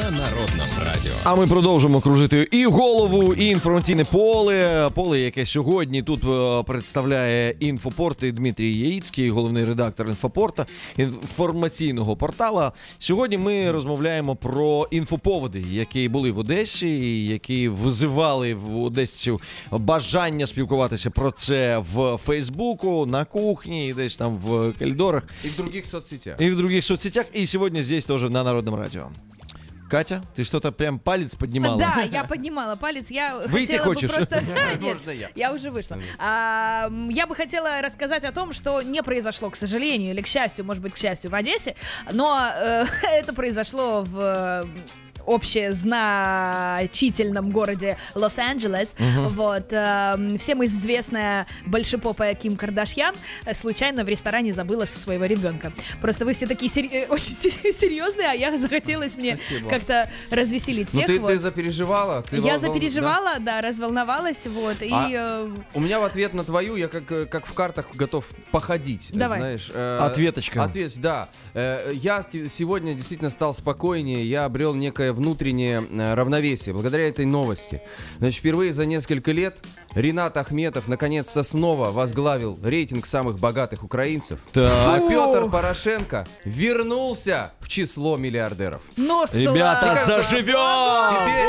на Народному радіо. А ми продовжимо кружити і голову, і інформаційне поле. Поле, яке сьогодні тут представляє Інфопорт і Дмитрій Яїцький, головний редактор Інфопорта, інформаційного портала. Сьогодні ми розмовляємо про інфоповоди, які були в Одесі, які визивали в одесців бажання спілкуватися про це в Фейсбуку, на кухні, десь там в коридорах. И в других соцсетях. И в других соцсетях, и сегодня здесь тоже на Народном радио. Катя, ты что-то прям палец поднимала? Да, я поднимала палец. Я Выйти хотела хочешь? бы просто... Нет, Можно я? уже вышла. Я бы хотела рассказать о том, что не произошло, к сожалению, или к счастью, может быть, к счастью, в Одессе, но это произошло в общезначительном городе Лос-Анджелес. Вот. Всем известная большепопая Ким Кардашьян случайно в ресторане забыла своего ребенка. Просто вы все такие очень серьезные, а я захотелось мне как-то развеселить всех. Ну вот. ты запереживала? Я запереживала, да, разволновалась. Вот, и, у меня в ответ на твою, я как в картах готов походить. Давай. Знаешь, Ответочка. Ответ, да. Я сегодня действительно стал спокойнее, я обрел некое внутреннее равновесие благодаря этой новости. Значит, впервые за несколько лет Ринат Ахметов наконец-то снова возглавил рейтинг самых богатых украинцев. Так. А Петр Порошенко вернулся в число миллиардеров. но Ребята, заживем! Теперь,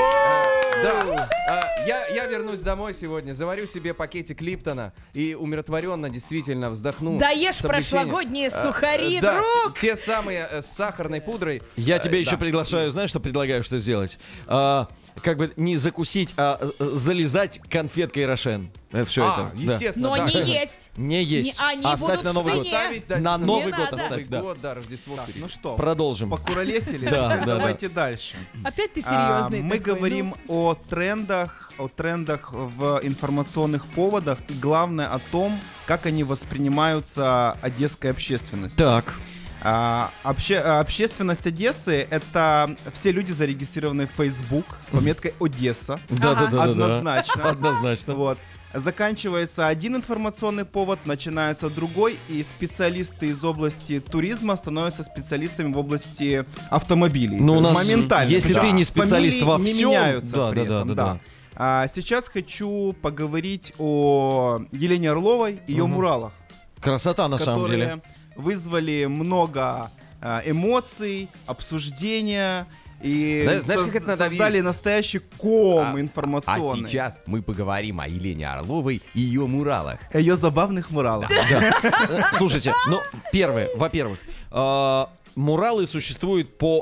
я вернусь домой сегодня, заварю себе пакетик Липтона и умиротворенно действительно вздохну. Даешь с облегчением. прошлогодние сухари, Да, друг! те самые с сахарной пудрой. Я тебя еще да. приглашаю, знаешь, что предлагаю, что сделать? Как бы не закусить, а залезать конфеткой Рошен. Все это. Да. Естественно, Но да. не есть. Не есть. Они Оставь будут на в Новый год. цене. Оставить, да, На себе. Новый Не год надо. оставь, да. Год, да, Рождество впереди. Ну что, Продолжим. покуролесили? Да, да, Давайте дальше. Опять ты серьезный. Мы такой, говорим о трендах в информационных поводах и главное о том, как они воспринимаются одесской общественностью. Так. Общественность Одессы — это все люди, зарегистрированные в Facebook с пометкой «Одесса». Да. Однозначно. Однозначно. Вот. Заканчивается один информационный повод, начинается другой, и специалисты из области туризма становятся специалистами в области автомобилей. Ну, у нас, моментально. если Да. ты не специалист Фамилии во не всем, меняются да, при да, этом, да, да. Сейчас хочу поговорить о Елене Орловой и ее муралах, Красота на самом которые деле. вызвали много эмоций, обсуждения и Знаешь, как это надо создали видеть? настоящий ком информационный. сейчас мы поговорим о Елене Орловой и ее муралах. О ее забавных муралах. Слушайте, ну, первое, во-первых, муралы существуют по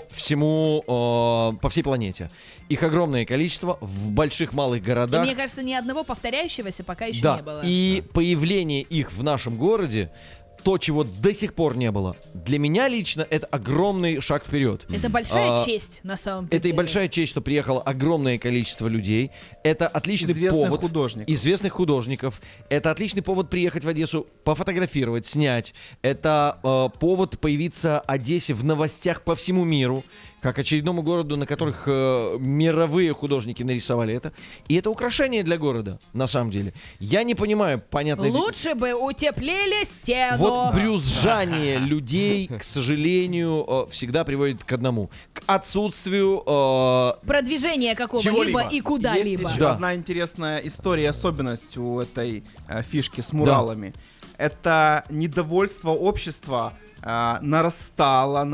всей планете. Их огромное количество в больших, малых И городах. мне кажется, ни одного повторяющегося пока еще Да, не было. и появление их в нашем городе, то, чего до сих пор не было, для меня лично это огромный шаг вперед. Это большая честь, на самом деле. Это и большая честь, что приехало огромное количество людей. Это отличный Известных повод. художников. Известных художников. Это отличный повод приехать в Одессу, пофотографировать, снять. Это повод появиться Одессе в новостях по всему миру, как очередному городу, на которых мировые художники нарисовали это. И это украшение для города, на самом деле. Я не понимаю, понятно. Лучше бы утеплили стену. Вот брюзжание людей, к сожалению, всегда приводит к одному. К отсутствию... Продвижение какого-либо Чего-либо. и Есть куда-либо. еще Да. одна интересная история, особенность у этой фишки с муралами. Это недовольство общества нарастало,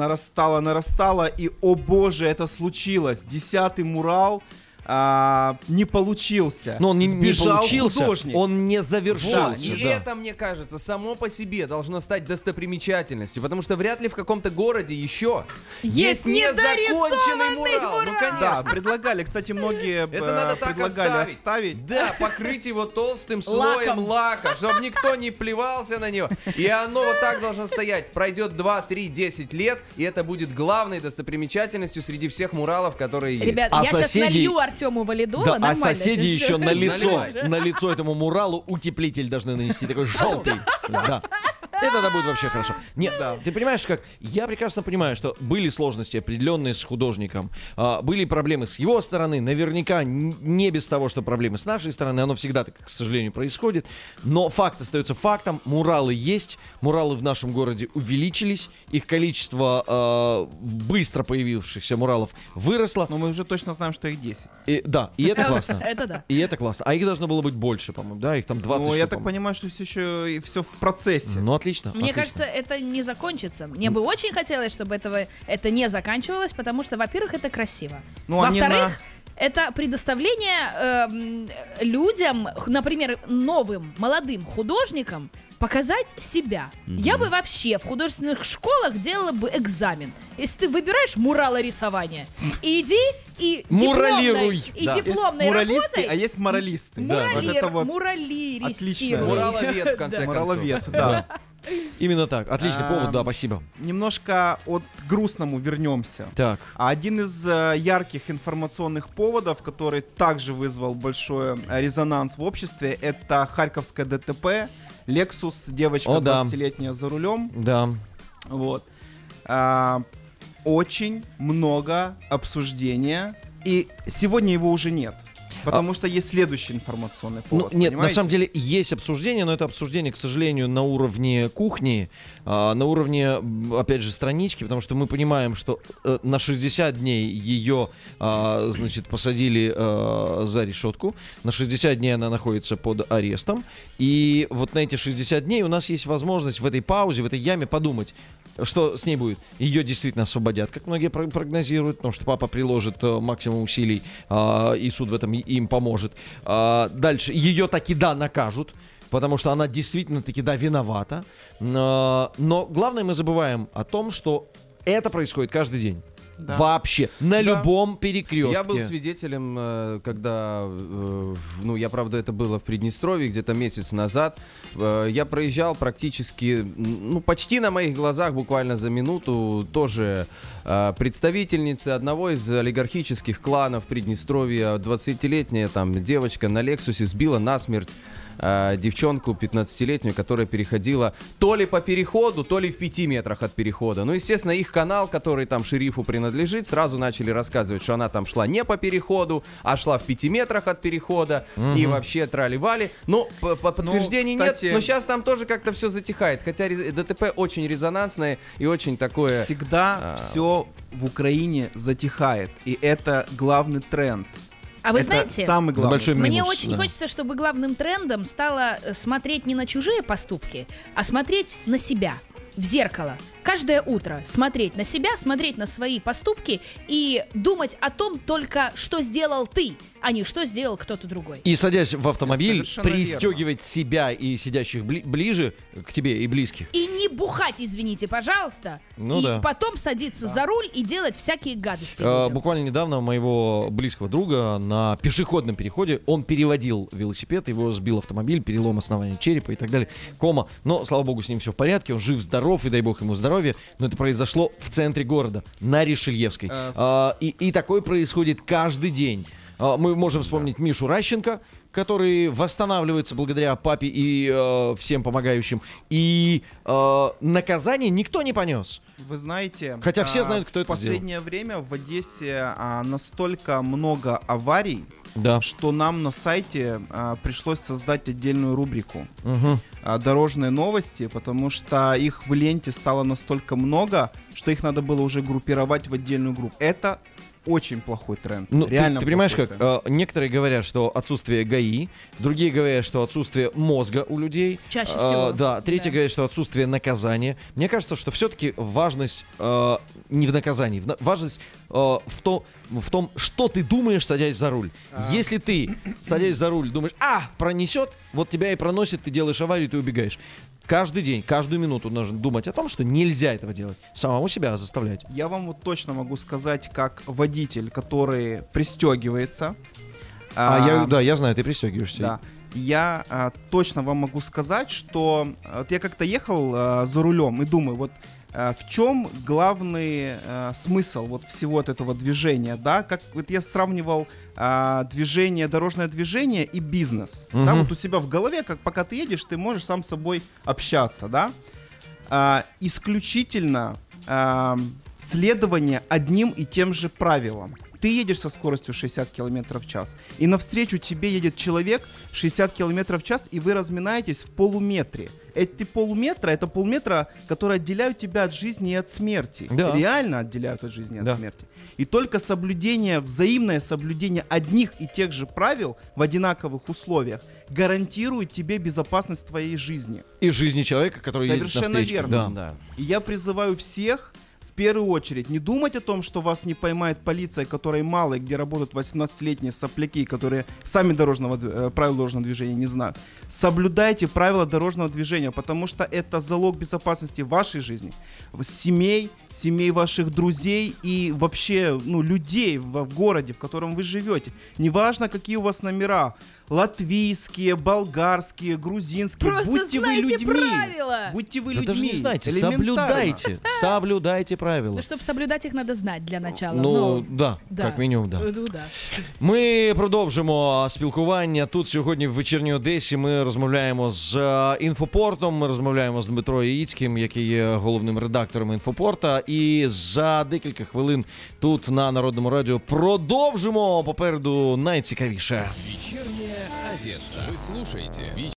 и, о боже, это случилось. 10-й мурал не получился. Но он не Сбежал получился, художник. он не Вот, завершился. и да. это, мне кажется, само по себе должно стать достопримечательностью, потому что вряд ли в каком-то городе еще Есть незаконченный мурал. Ну, конечно. Да, предлагали, кстати, многие Это надо так предлагали оставить. оставить. Да, покрыть его толстым слоем лака, чтобы никто не плевался на него. И оно вот так должно стоять. Пройдет 2, 3, 10 лет, и это будет главной достопримечательностью среди всех муралов, которые есть. Ребят, А я сейчас соседи- налью Артему валидола, Да, а нормально. соседи сейчас еще всё. на лицо, Наливай. на лицо этому муралу утеплитель должны нанести, такой желтый. Да. И тогда будет вообще хорошо. Нет, Да. ты понимаешь, как... Я прекрасно понимаю, что были сложности определенные с художником, были проблемы с его стороны, наверняка не без того, что проблемы с нашей стороны, оно всегда так, к сожалению, происходит, но факт остается фактом, муралы есть, муралы в нашем городе увеличились, их количество быстро появившихся муралов выросло, Но мы уже точно знаем, что их 10. и это классно. Это да. И это классно. А их должно было быть больше, по-моему, да? Их там 20 Ну, штук, я так по-моему. понимаю, что все еще все в процессе. Ну, отлично. Мне отлично. кажется, это не закончится. Мне бы очень хотелось, чтобы это не заканчивалось, потому что, во-первых, это красиво. Ну, они Во-вторых, это предоставление людям, например, новым, молодым художникам, показать себя. Я бы вообще в художественных школах делала бы экзамен. Если ты выбираешь муралорисование, иди и Муралируй. дипломной, Да. Есть дипломной муралисты, работой а есть моралисты. муралир, Вот это вот муралиристируй. Мураловед, в конце мураловед, да. Именно так. Отличный повод, да, спасибо. Немножко от грустному вернемся. Так. Один из ярких информационных поводов, который также вызвал большой резонанс в обществе, это Харьковское ДТП. Lexus, девочка О, да. 20-летняя за рулем. Да. Вот. Очень много обсуждения, и сегодня его уже нет. Потому что есть следующий информационный Ну, повод. нет, на понимаете? самом деле есть обсуждение, но это обсуждение, к сожалению, на уровне кухни, на уровне, опять же, странички, потому что мы понимаем, что на 60 дней ее, значит, посадили за решетку, на 60 дней она находится под арестом, и вот на эти 60 дней у нас есть возможность в этой паузе, в этой яме подумать, что с ней будет. Ее действительно освободят, как многие прогнозируют, потому что папа приложит максимум усилий, и суд в этом им поможет. Дальше ее таки да накажут, потому что она действительно таки да виновата. Но главное, мы забываем о том, что это происходит каждый день. Да. Вообще, на Да. любом перекрестке. Я был свидетелем, когда, ну, я, правда, это было в Приднестровье где-то месяц назад. Я проезжал практически, ну, почти на моих глазах, буквально за минуту, тоже представительницы одного из олигархических кланов Приднестровья, 20-летняя там девочка на Лексусе сбила насмерть девчонку 15-летнюю, которая переходила то ли по переходу, то ли в 5 метрах от перехода. Ну, естественно, их канал, который там шерифу принадлежит, сразу начали рассказывать, что она там шла не по переходу, а шла в 5 метрах от перехода, и вообще трали-вали. Ну, подтверждений кстати, нет, но сейчас там тоже как-то все затихает, хотя ДТП очень резонансное и очень такое... Всегда все в Украине затихает, и это главный тренд. А вы это знаете, самый главный. большой тренд. мне минус, очень да. хочется, чтобы главным трендом стало смотреть не на чужие поступки, а смотреть на себя в зеркало. Каждое утро смотреть на себя, смотреть на свои поступки и думать о том только, что сделал ты, а не что сделал кто-то другой. И, садясь в автомобиль, Совершенно пристегивать себя и сидящих ближе к тебе и близких. И не бухать, извините, пожалуйста, Ну и да. потом садиться за руль и делать всякие гадости людям. Буквально недавно у моего близкого друга на пешеходном переходе он переводил велосипед, его сбил автомобиль, перелом основания черепа и так далее, кома. Но, слава богу, с ним все в порядке, он жив-здоров, и дай бог ему здоровья. Но это произошло в центре города, на Ришельевской. И такое происходит каждый день. Мы можем вспомнить Мишу Ращенко, который восстанавливается благодаря папе и всем помогающим. И наказание никто не понес. Вы знаете, Хотя все знают, кто это в последнее время в Одессе настолько много аварий, Да. что нам на сайте пришлось создать отдельную рубрику «Дорожные новости», потому что их в ленте стало настолько много, что их надо было уже группировать в отдельную группу. Это очень плохой тренд. Ну, Реально ты понимаешь, плохой как тренд. некоторые говорят, что отсутствие ГАИ, другие говорят, что отсутствие мозга у людей. Чаще всего. Да, третьи Да. говорят, что отсутствие наказания. Мне кажется, что все-таки важность не в наказании, важность в том, что ты думаешь, садясь за руль. Если ты, садясь за руль, думаешь, пронесет, вот тебя и проносит, ты делаешь аварию, ты убегаешь. Каждый день, каждую минуту нужно думать о том, что нельзя этого делать. Самому себя заставлять. Я вам вот точно могу сказать, как водитель, который пристегивается. Я знаю, ты пристегиваешься. Да. Я точно вам могу сказать, что вот я как-то ехал за рулем и думаю, вот в чем главный смысл вот всего от этого движения, да? Как вот я сравнивал дорожное движение и бизнес. Да, вот у себя в голове, как пока ты едешь, ты можешь сам с собой общаться, да? исключительно следование одним и тем же правилам. Ты едешь со скоростью 60 км в час, и навстречу тебе едет человек 60 км в час, и вы разминаетесь в полуметре. Эти полуметра, это полметра, которые отделяют тебя от жизни и от смерти. Да. Реально отделяют от жизни и Да. от смерти. И только взаимное соблюдение одних и тех же правил в одинаковых условиях гарантирует тебе безопасность твоей жизни. И жизни человека, который едет Совершенно навстречу. верно. Да. Да. И я призываю всех в первую очередь не думать о том, что вас не поймает полиция, которой мало, и где работают 18-летние сопляки, которые сами правил дорожного движения не знают. Соблюдайте правила дорожного движения, потому что это залог безопасности вашей жизни, семей ваших друзей и вообще людей в городе, в котором вы живете. Неважно, какие у вас номера. Латвийские, болгарские, грузинские. Просто Будьте вы знайте людьми. правила. Будьте вы Да людьми. даже не знаете, Элементарно. соблюдайте правила. Ну, чтобы соблюдать их, надо знать для начала. Ну, да, да. як мінімум, да. Ну, да. Ми продовжимо спілкування тут сьогодні в вечірній Одесі. Ми розмовляємо з інфопортом, ми розмовляємо з Дмитро Яїцьким, який є головним редактором інфопорта. І за декілька хвилин тут на Народному радіо продовжимо. Попереду найцікавіше. Вечерняя Одесса. Вы слушаете